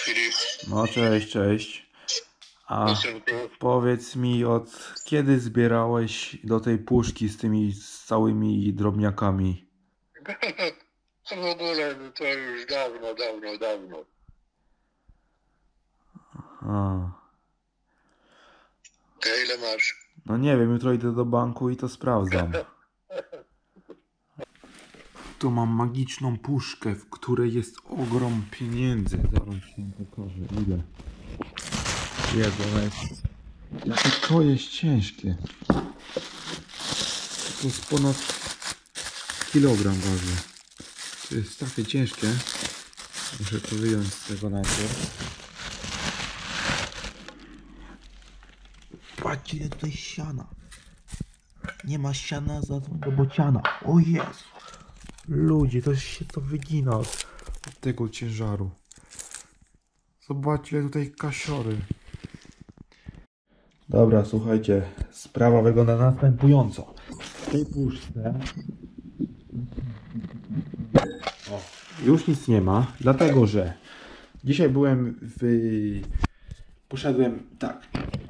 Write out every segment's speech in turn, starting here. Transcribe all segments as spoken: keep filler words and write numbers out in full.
Filip. No cześć, cześć. A No synku. powiedz mi, od kiedy zbierałeś do tej puszki z tymi całymi drobniakami? W ogóle no to już dawno, dawno, dawno. A, A ile masz? no nie wiem, jutro idę do banku i to sprawdzam. Tu mam magiczną puszkę, w której jest ogrom pieniędzy. Zaraz się pokażę, ile. Jezu, ona jest... Jakie to jest ciężkie. To jest ponad kilogram waży. To jest takie ciężkie. Muszę to wyjąć z tego najpierw. Patrzcie, ile tutaj siana. Nie ma siana za to do bociana. O Jezu. Ludzie, to się to wygina od, od tego ciężaru. Zobaczcie, ile tutaj kasiory. Dobra, słuchajcie. Sprawa wygląda następująco. W tej puszce... O, już nic nie ma, dlatego że dzisiaj byłem w... Poszedłem tak.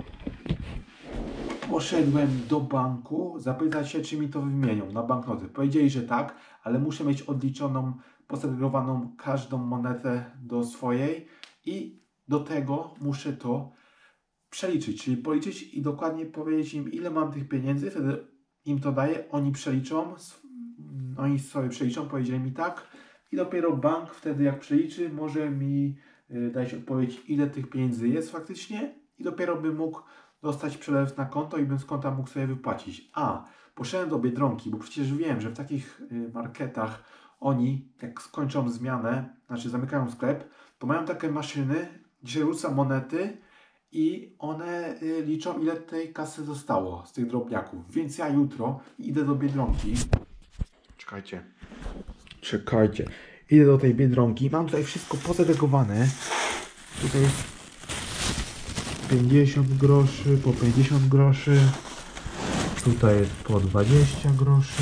Poszedłem do banku zapytać się, czy mi to wymienią na banknoty. Powiedzieli, że tak, ale muszę mieć odliczoną, posegregowaną każdą monetę do swojej i do tego muszę to przeliczyć, czyli policzyć i dokładnie powiedzieć im, ile mam tych pieniędzy, wtedy im to daję, oni przeliczą, oni sobie przeliczą, powiedzieli mi tak i dopiero bank wtedy jak przeliczy, może mi dać odpowiedź, ile tych pieniędzy jest faktycznie i dopiero bym mógł dostać przelew na konto i bym z konta mógł sobie wypłacić. A, poszedłem do Biedronki, bo przecież wiem, że w takich marketach oni, jak skończą zmianę, znaczy zamykają sklep, to mają takie maszyny, gdzie rzuca monety i one liczą, ile tej kasy zostało z tych drobniaków. Więc ja jutro idę do Biedronki. Czekajcie. Czekajcie. Idę do tej Biedronki. Mam tutaj wszystko posegregowane. Tutaj jest pięćdziesiąt groszy, po pięćdziesiąt groszy. Tutaj jest po dwadzieścia groszy.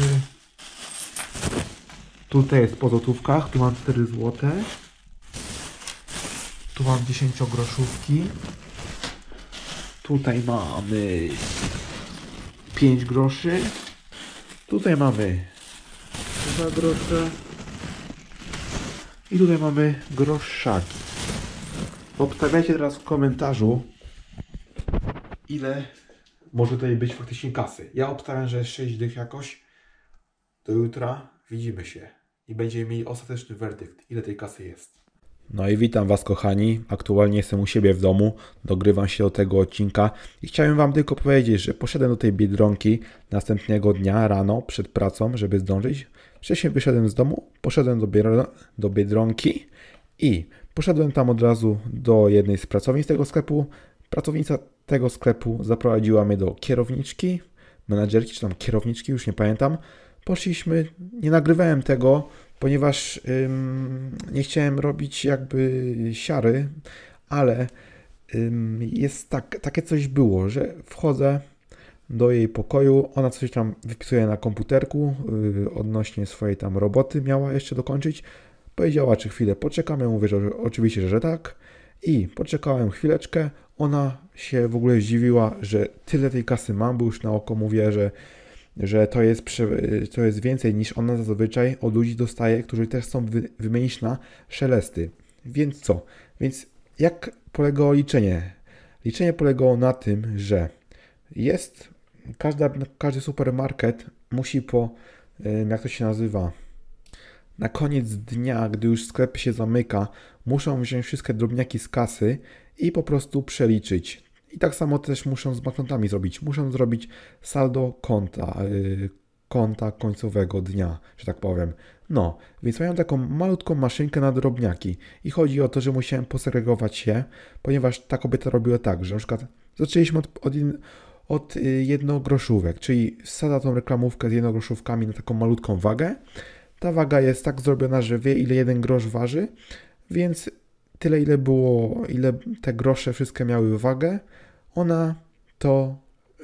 Tutaj jest po złotówkach. Tu mam cztery złote. Tu mam dziesięciogroszówki. Tutaj mamy pięć groszy. Tutaj mamy dwa grosze. I tutaj mamy groszaki. Obstawiajcie teraz w komentarzu, ile może tutaj być faktycznie kasy. Ja obstawiam, że jest sześć dych jakoś. Do jutra widzimy się i będziemy mieli ostateczny werdykt, ile tej kasy jest. No i witam Was, kochani. Aktualnie jestem u siebie w domu, dogrywam się do tego odcinka i chciałem Wam tylko powiedzieć, że poszedłem do tej Biedronki następnego dnia rano przed pracą, żeby zdążyć. Wcześniej wyszedłem z domu, poszedłem do, biedro, do Biedronki i poszedłem tam od razu do jednej z pracownic tego sklepu. Pracownica tego sklepu zaprowadziła mnie do kierowniczki, menadżerki czy tam kierowniczki, już nie pamiętam. Poszliśmy, nie nagrywałem tego, ponieważ ym, nie chciałem robić jakby siary, ale ym, jest tak, takie coś było, że wchodzę do jej pokoju, ona coś tam wypisuje na komputerku yy, odnośnie swojej tam roboty, miała jeszcze dokończyć. Powiedziała, czy chwilę poczekam, ja mówię, że oczywiście, że tak. I poczekałem chwileczkę, ona się w ogóle zdziwiła, że tyle tej kasy mam, bo już na oko mówię, że że to jest, to jest więcej niż ona zazwyczaj od ludzi dostaje, którzy też chcą wy, wymienić na szelesty. Więc co? Więc jak polegało liczenie? Liczenie polegało na tym, że jest, każda, każdy supermarket musi po, jak to się nazywa, na koniec dnia, gdy już sklep się zamyka, muszą wziąć wszystkie drobniaki z kasy i po prostu przeliczyć. I tak samo też muszą z banknotami zrobić. Muszą zrobić saldo konta, yy, konta końcowego dnia, że tak powiem. No, więc mają taką malutką maszynkę na drobniaki. I chodzi o to, że musiałem posegregować się, ponieważ ta kobieta robiła tak, że na przykład zaczęliśmy od, od, od jednogroszówek, czyli wsadza tą reklamówkę z jednogroszówkami na taką malutką wagę. Ta waga jest tak zrobiona, że wie, ile jeden grosz waży, więc tyle, ile było, ile te grosze wszystkie miały wagę, ona to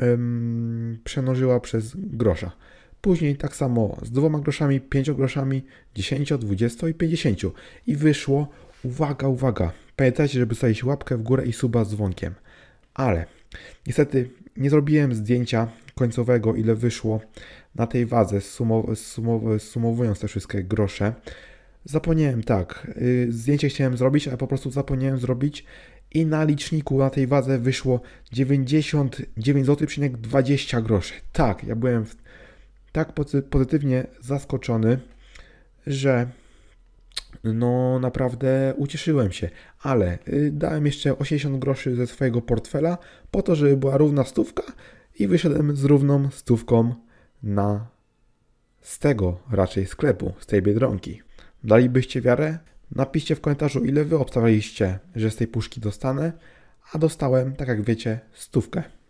ym, przemnożyła przez grosza. Później tak samo z dwoma groszami, pięciu groszami, dziesięciu, dwudziestu i pięćdziesięciu. I wyszło, uwaga, uwaga, Pamiętajcie, żeby stawić łapkę w górę i suba z dzwonkiem. Ale niestety nie zrobiłem zdjęcia końcowego, ile wyszło na tej wadze, sumow sumow sumowując te wszystkie grosze. Zapomniałem, tak, yy, zdjęcie chciałem zrobić, ale po prostu zapomniałem zrobić i na liczniku na tej wadze wyszło dziewięćdziesiąt dziewięć złotych dwadzieścia groszy. Tak, ja byłem tak pozytywnie zaskoczony, że no naprawdę ucieszyłem się, ale yy, dałem jeszcze osiemdziesiąt groszy ze swojego portfela po to, żeby była równa stówka i wyszedłem z równą stówką na z tego raczej sklepu, z tej Biedronki. Dalibyście wiarę? Napiszcie w komentarzu, ile wy obstawialiście, że z tej puszki dostanę, a dostałem, tak jak wiecie, stówkę.